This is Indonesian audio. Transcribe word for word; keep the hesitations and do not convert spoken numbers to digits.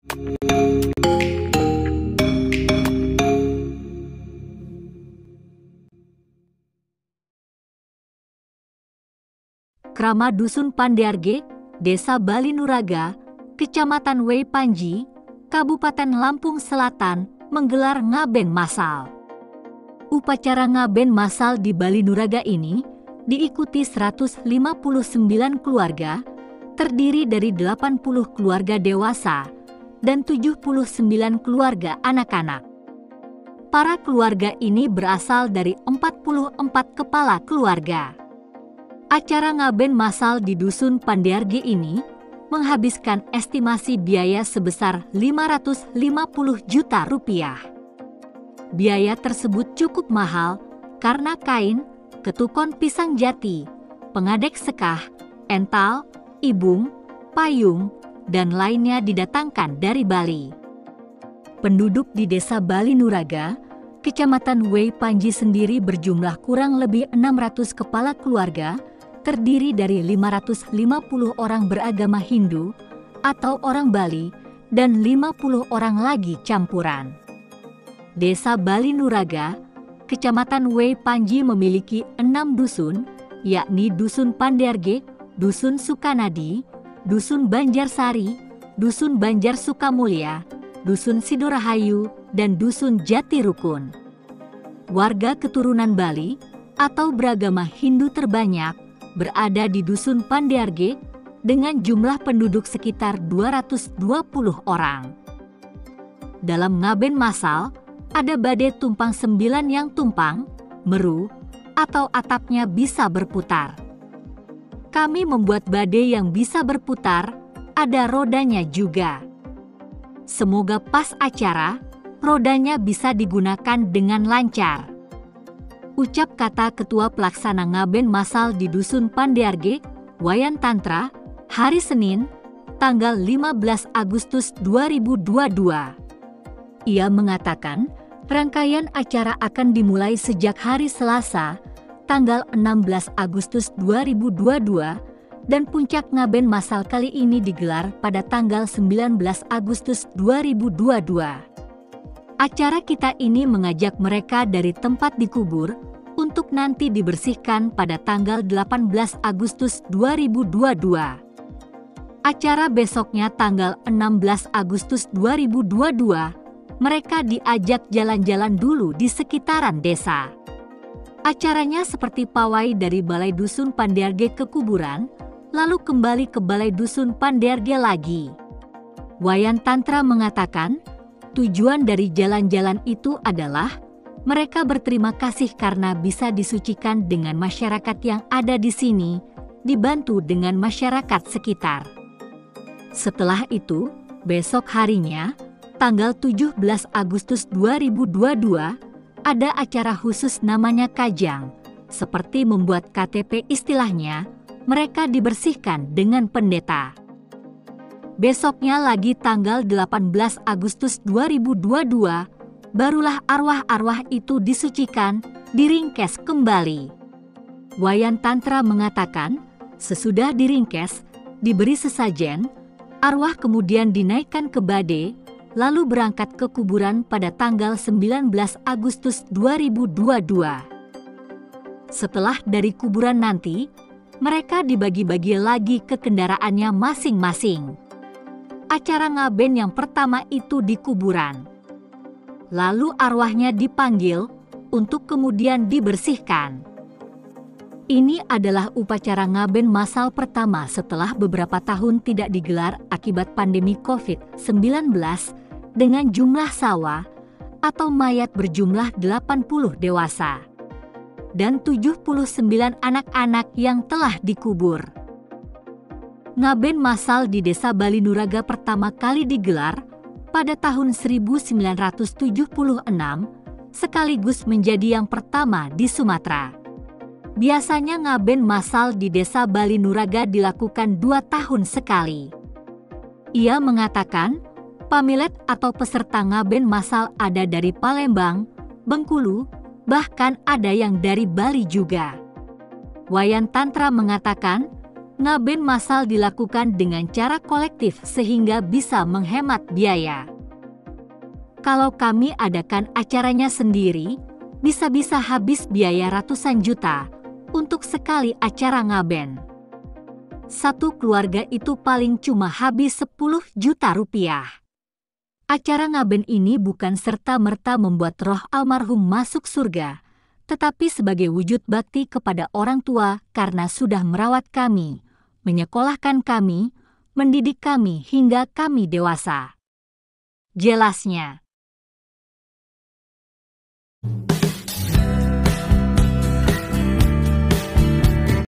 Krama Dusun Pandiarge, Desa Balinuraga, Kecamatan Wei Panji, Kabupaten Lampung Selatan menggelar ngaben massal. Upacara ngaben massal di Balinuraga ini diikuti seratus lima puluh sembilan keluarga, terdiri dari delapan puluh keluarga dewasa dan tujuh puluh sembilan keluarga anak-anak. Para keluarga ini berasal dari empat puluh empat kepala keluarga. Acara ngaben massal di Dusun Pandiarge ini menghabiskan estimasi biaya sebesar lima ratus lima puluh juta rupiah. Biaya tersebut cukup mahal karena kain, ketukon pisang jati, pengadek sekah, ental, ibung, payung, dan lainnya didatangkan dari Bali. Penduduk di Desa Balinuraga, Kecamatan Wei Panji sendiri berjumlah kurang lebih enam ratus kepala keluarga, terdiri dari lima ratus lima puluh orang beragama Hindu atau orang Bali dan lima puluh orang lagi campuran. Desa Balinuraga, Kecamatan Wei Panji memiliki enam dusun, yakni Dusun Pandiarge, Dusun Sukanadi, Dusun Banjarsari, Dusun Banjar Sukamulya, Dusun Sidorahayu, dan Dusun Jatirukun. Warga keturunan Bali atau beragama Hindu terbanyak berada di Dusun Pandiarge dengan jumlah penduduk sekitar dua ratus dua puluh orang. Dalam ngaben massal, ada badai tumpang sembilan yang tumpang, meru, atau atapnya bisa berputar. Kami membuat badai yang bisa berputar, ada rodanya juga. Semoga pas acara, rodanya bisa digunakan dengan lancar. Ucap kata Ketua Pelaksana Ngaben Massal di Dusun Pandiarge, Wayan Tantra, hari Senin, tanggal lima belas Agustus dua ribu dua puluh dua. Ia mengatakan, rangkaian acara akan dimulai sejak hari Selasa, tanggal enam belas Agustus dua ribu dua puluh dua, dan puncak ngaben massal kali ini digelar pada tanggal sembilan belas Agustus dua ribu dua puluh dua. Acara kita ini mengajak mereka dari tempat dikubur untuk nanti dibersihkan pada tanggal delapan belas Agustus dua ribu dua puluh dua. Acara besoknya tanggal enam belas Agustus dua ribu dua puluh dua, mereka diajak jalan-jalan dulu di sekitaran desa. Acaranya seperti pawai dari Balai Dusun Pandiarge ke kuburan, lalu kembali ke Balai Dusun Pandiarge lagi. Wayan Tantra mengatakan, tujuan dari jalan-jalan itu adalah mereka berterima kasih karena bisa disucikan dengan masyarakat yang ada di sini, dibantu dengan masyarakat sekitar. Setelah itu, besok harinya, tanggal tujuh belas Agustus dua ribu dua puluh dua, ada acara khusus namanya Kajang. Seperti membuat K T P istilahnya, mereka dibersihkan dengan pendeta. Besoknya lagi tanggal delapan belas Agustus dua ribu dua puluh dua, barulah arwah-arwah itu disucikan, diringkes kembali. Wayan Tantra mengatakan, sesudah diringkes, diberi sesajen, arwah kemudian dinaikkan ke badai, lalu berangkat ke kuburan pada tanggal sembilan belas Agustus dua ribu dua puluh dua. Setelah dari kuburan nanti, mereka dibagi-bagi lagi ke kendaraannya masing-masing. Acara ngaben yang pertama itu di kuburan. Lalu arwahnya dipanggil untuk kemudian dibersihkan. Ini adalah upacara ngaben massal pertama setelah beberapa tahun tidak digelar akibat pandemi covid sembilan belas dengan jumlah sawa atau mayat berjumlah delapan puluh dewasa dan tujuh puluh sembilan anak-anak yang telah dikubur. Ngaben massal di Desa Balinuraga pertama kali digelar pada tahun seribu sembilan ratus tujuh puluh enam, sekaligus menjadi yang pertama di Sumatera. Biasanya ngaben massal di Desa Balinuraga dilakukan dua tahun sekali. Ia mengatakan, pamilet atau peserta ngaben massal ada dari Palembang, Bengkulu, bahkan ada yang dari Bali juga. Wayan Tantra mengatakan, Ngaben massal dilakukan dengan cara kolektif sehingga bisa menghemat biaya. Kalau kami adakan acaranya sendiri, bisa-bisa habis biaya ratusan juta untuk sekali acara ngaben. Satu keluarga itu paling cuma habis sepuluh juta rupiah. Acara ngaben ini bukan serta-merta membuat roh almarhum masuk surga, tetapi sebagai wujud bakti kepada orang tua karena sudah merawat kami, menyekolahkan kami, mendidik kami hingga kami dewasa. Jelasnya.